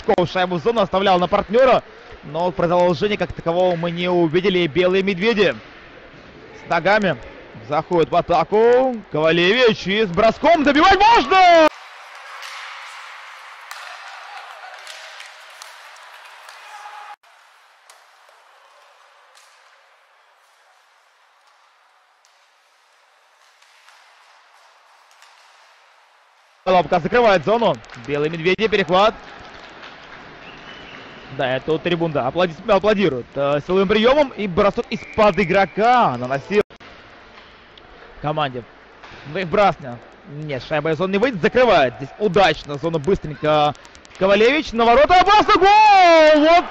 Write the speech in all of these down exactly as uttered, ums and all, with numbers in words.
бросков шайбу в зону оставлял на партнера. Но продолжения как такового мы не увидели. Белые медведи с ногами заходят в атаку. Ковалевич и с броском добивать можно! Лапка закрывает зону. Белые медведи, перехват. Да, это вот трибунда аплоди... аплодируют э, силовым приемом. И бросок из-под игрока наносил команде Брасня. Нет, шайба из зоны не выйдет. Закрывает здесь удачно зону быстренько Ковалевич. На ворота опасно. Гол! Вот.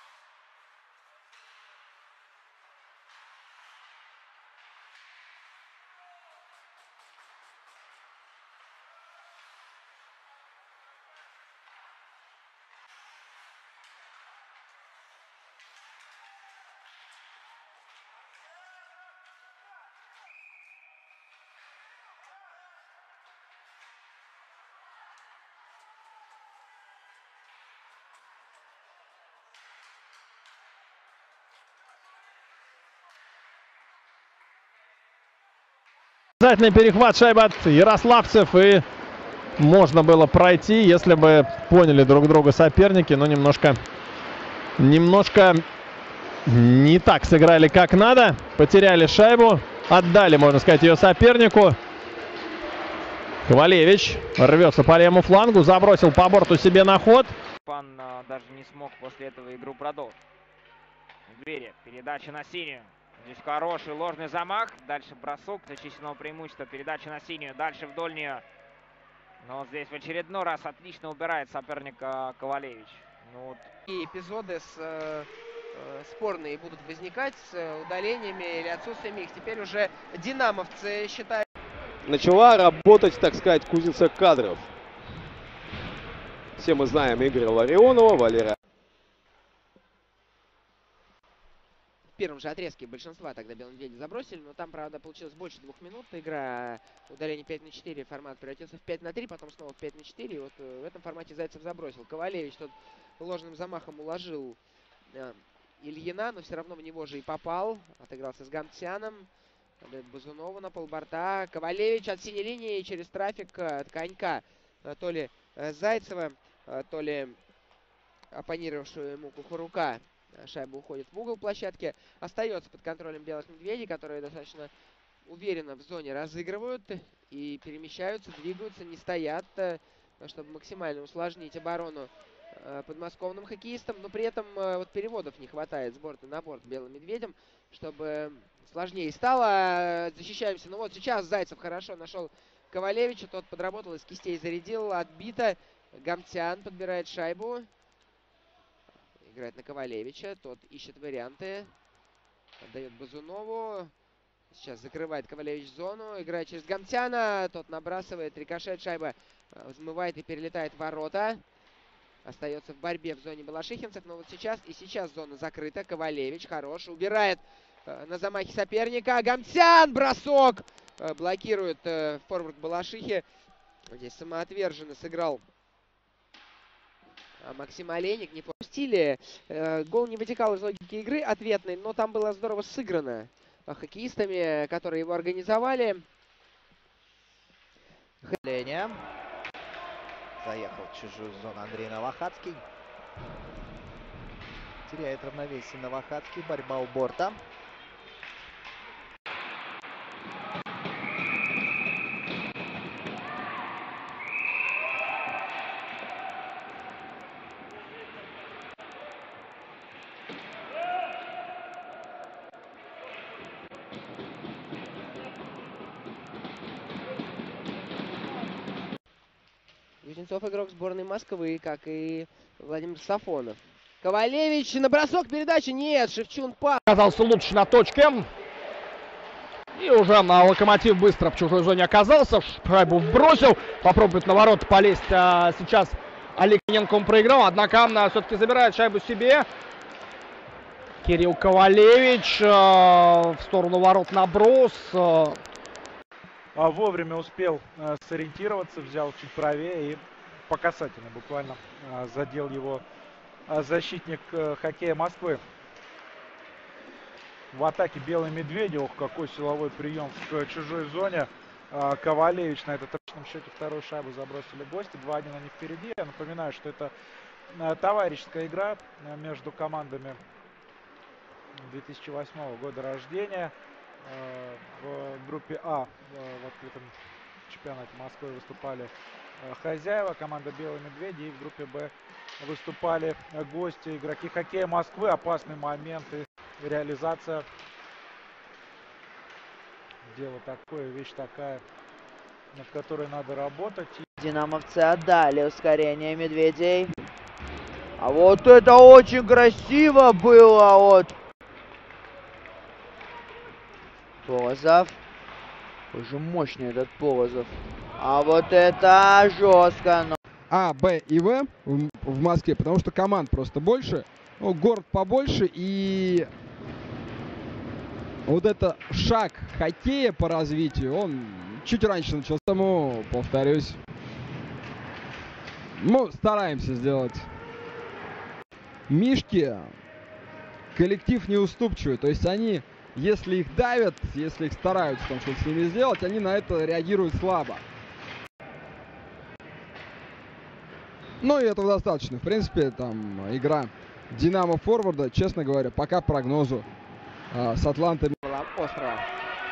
Обязательный перехват, шайба от ярославцев, и можно было пройти, если бы поняли друг друга соперники, но немножко, немножко не так сыграли, как надо. Потеряли шайбу, отдали, можно сказать, ее сопернику. Ковалевич рвется по левому флангу, забросил по борту себе на ход. Пан а, даже не смог после этого игру продолжить. Двери, передача на синюю. Здесь хороший ложный замах. Дальше бросок значительного преимущества. Передача на синюю. Дальше в дальнюю. Но здесь в очередной раз отлично убирает соперника Ковалевич. Ну, вот. И эпизоды с, э, спорные будут возникать с удалениями или отсутствием их. Теперь уже динамовцы считают. Начала работать, так сказать, кузница кадров. Все мы знаем Игоря Ларионова, Валерия. В первом же отрезке большинства тогда белые медведи забросили, но там, правда, получилось больше двух минут. Игра удаление пять на четыре, формат превратился в пять на три, потом снова в пять на четыре. И вот в этом формате Зайцев забросил. Ковалевич тот ложным замахом уложил э, Ильина, но все равно в него же и попал. Отыгрался с Гамтсяном. Базунову на полборта. Ковалевич от синей линии через трафик э, конька. Э, то ли э, Зайцева, э, то ли оппонировавшего ему Кухарука. Шайба уходит в угол площадки. Остается под контролем белых медведей, которые достаточно уверенно в зоне разыгрывают и перемещаются, двигаются, не стоят, чтобы максимально усложнить оборону подмосковным хоккеистам. Но при этом вот переводов не хватает с борта на борт белым медведям, чтобы сложнее стало. Защищаемся. Ну вот сейчас Зайцев хорошо нашел Ковалевича. Тот подработал, из кистей зарядил. Отбито. Гамтсян подбирает шайбу. Играет на Ковалевича. Тот ищет варианты. Отдает Базунову. Сейчас закрывает Ковалевич зону. Играет через Гамтсяна. Тот набрасывает. Рикошет. Шайба взмывает и перелетает в ворота. Остается в борьбе в зоне балашихинцев. Но вот сейчас и сейчас зона закрыта. Ковалевич хорош. Убирает э, на замахе соперника. Гамтсян. Бросок. Э, блокирует э, форвард Балашихи. Здесь самоотверженно сыграл Максим Олейник. Не пустили. Э, гол не вытекал из логики игры ответной. Но там было здорово сыграно хоккеистами, которые его организовали. Заехал в чужую зону Андрей Новохадский. Теряет равновесие Новохадский. Борьба у борта. Кузнецов игрок сборной Москвы, как и Владимир Сафонов. Ковалевич на бросок передачи. Нет, Шевчун пас. Оказался лучше на точке. И уже на Локомотив быстро в чужой зоне оказался. Шайбу вбросил. Попробует на ворота полезть. А сейчас Олегненко он проиграл. Однако все-таки забирает шайбу себе. Кирилл Ковалевич. В сторону ворот наброс. Вовремя успел сориентироваться. Взял чуть правее и по касательной буквально а, задел его а, защитник а, Хоккея Москвы. В атаке Белый Медведи, ох, какой силовой прием в чужой зоне. А, Ковалевич на этом точном счете вторую шайбу забросили гости. два один они впереди. Я напоминаю, что это а, товарищеская игра а, между командами две тысячи восьмого года рождения. А, в группе А в открытом чемпионате Москвы выступали а, хозяева, команда Белые Медведи. И в группе Б выступали а, гости, игроки Хоккея Москвы. Опасный момент и реализация. Дело такое, вещь такая, над которой надо работать. Динамовцы отдали ускорение медведей. А вот это очень красиво было от Полозов. Уже мощный этот Полозов. А вот это жестко. Но... А, Б и В в, в Москве, потому что команд просто больше. Ну, город побольше, и вот это шаг хоккея по развитию, он чуть раньше начался. Поэтому, повторюсь, мы стараемся сделать. Мишки коллектив неуступчивый, то есть они, если их давят, если их стараются там что-то с ними сделать, они на это реагируют слабо. Ну и этого достаточно. В принципе, там игра Динамо форварда, честно говоря, пока прогнозу а, с Атлантами. Была острова.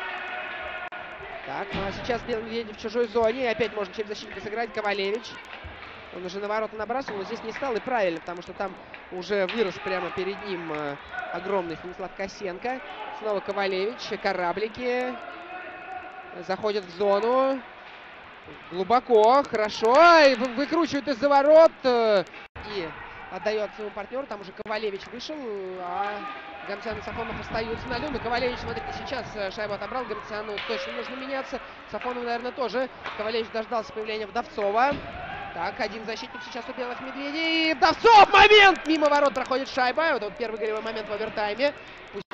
Так, ну а сейчас Белый Медведь в чужой зоне. И опять можно через защитника сыграть. Ковалевич. Он уже на ворота набрасывал, но здесь не стал. И правильно, потому что там уже вырос прямо перед ним э, огромный Станислав Косенко. Снова Ковалевич. Кораблики. Заходят в зону. Глубоко. Хорошо. И выкручивают из-за ворот. И отдает своему партнеру. Там уже Ковалевич вышел. А Гамсян и Сафонов остаются на льду. Ковалевич, смотрите, сейчас шайбу отобрал. Гамсяну точно нужно меняться. Сафонов, наверное, тоже. Ковалевич дождался появления Вдовцова. Так, один защитник сейчас у Белых Медведей. Вдовцов! Момент! Мимо ворот проходит шайба. Это вот первый голевой момент в овертайме.